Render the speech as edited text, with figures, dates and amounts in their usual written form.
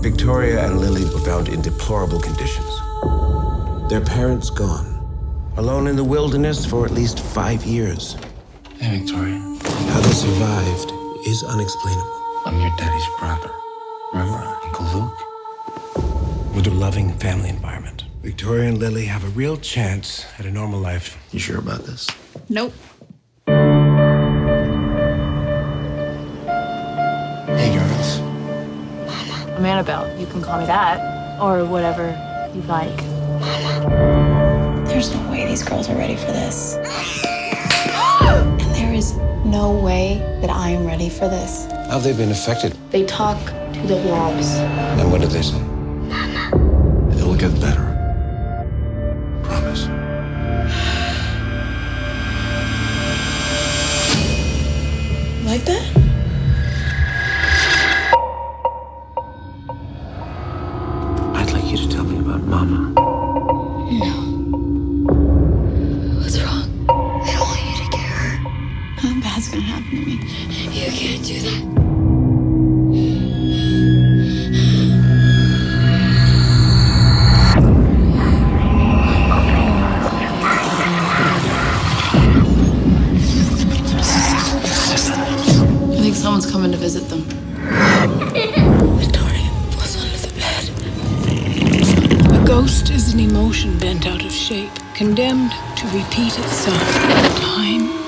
Victoria and Lilly were found in deplorable conditions. Their parents gone. Alone in the wilderness for at least 5 years. Hey, Victoria. How they survived is unexplainable. I'm your daddy's brother. Remember Uncle Luke? With a loving family environment, Victoria and Lilly have a real chance at a normal life. You sure about this? Nope. Hey, girls. I'm Annabel. You can call me that. Or whatever you like. There's no way these girls are ready for this. And there is no way that I am ready for this. How have they been affected? They talk to the walls. And what did they say? It'll get better. Promise. Like that? I'd like you to tell me about Mama. No. What's wrong? I don't want you to get hurt. Nothing bad's gonna happen to me. You can't do that. I think someone's coming to visit them. Victoria was under the bed. A ghost is an emotion bent out of shape, condemned to repeat itself time